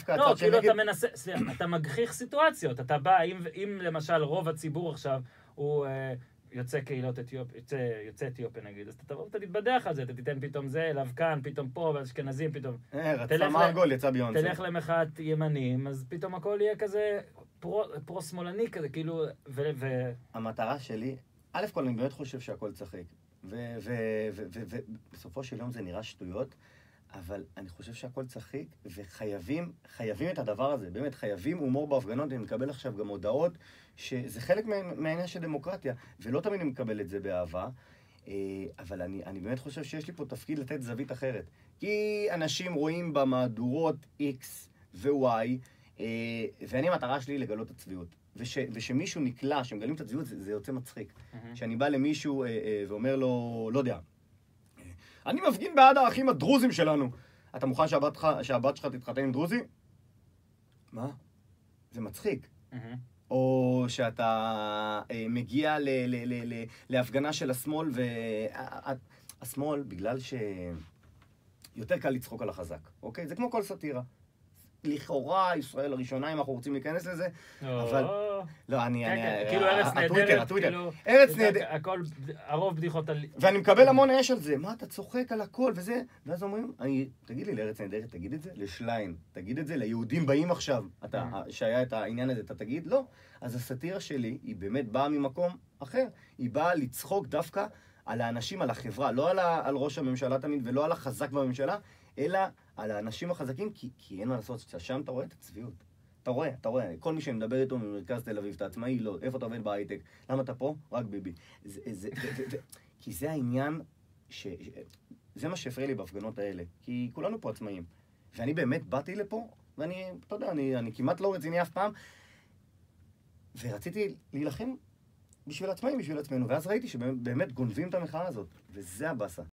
דווקא לא, הצד כאילו שנגד... אתה מנסה, אתה מגחיך סיטואציות, אתה בא, אם למשל רוב הציבור עכשיו הוא יוצא קהילות יוצא אתיופיה נגיד, אז אתה תבוא ואתה תתבדח על זה, אתה תיתן פתאום זה, לבקן, פתאום פה, ואשכנזים פתאום. רצה מרגול, יצא ביונסה. תלך למחאת ימנים, אז פתאום הכל יהיה כזה פרו-שמאלני כזה, כאילו, המטרה שלי, א' כל אני באמת חושב שהכל צחיק, ובסופו של יום זה נראה שטויות, אבל אני חושב שהכל צחיק, וחייבים את הדבר הזה, באמת, חייבים הומור בהפגנות, אני מקבל עכשיו גם הודעות, שזה חלק מהעניין של דמוקרטיה, ולא תמיד אני מקבל את זה באהבה, אבל אני באמת חושב שיש לי פה תפקיד לתת זווית אחרת, כי אנשים רואים במהדורות X ו-Y, ואני המטרה שלי לגלות את הצביעות. ושמישהו נקלע, שמגלים את הצביעות, זה יוצא מצחיק. שאני בא למישהו ואומר לו, לא יודע, אני מפגין בעד האחים הדרוזים שלנו. אתה מוכן שהבת שלך תתחתן עם דרוזי? מה? זה מצחיק. או שאתה מגיע להפגנה של השמאל, והשמאל, בגלל שיותר קל לצחוק על החזק, אוקיי? זה כמו כל סאטירה. לכאורה, ישראל הראשונה, אם אנחנו רוצים להיכנס לזה, אבל... לא, כאילו ארץ נהדרת, הטוויטר. ארץ נהדרת. הכל, הרוב בדיחות על... ואני מקבל המון אש על זה. מה, אתה צוחק על הכל וזה? ואז אומרים, תגיד לי, לארץ נהדרת, תגיד את זה? לשליין, תגיד את זה? ליהודים באים עכשיו, שהיה את העניין הזה, אתה תגיד? לא. אז הסאטירה שלי, היא באמת באה ממקום אחר. היא באה לצחוק דווקא על האנשים, על החברה, לא על ראש הממשלה תמיד, ולא על החזק בממשלה, אלא על האנשים החזקים, כי אין מה לעשות, שם אתה רואה את הצביעות. אתה רואה. כל מי שמדבר איתו ממרכז תל אביב, אתה עצמאי, לא. איפה אתה עובד בהייטק? למה אתה פה? רק ביבי. כי זה העניין, זה מה שהפריע לי בהפגנות האלה. כי כולנו פה עצמאים. ואני באמת באתי לפה, ואני, אתה יודע, אני כמעט לא רציני אף פעם, ורציתי להילחם בשביל עצמאים, בשביל עצמנו, ואז ראיתי שבאמת גונבים את המחאה הזאת, וזה הבאסה.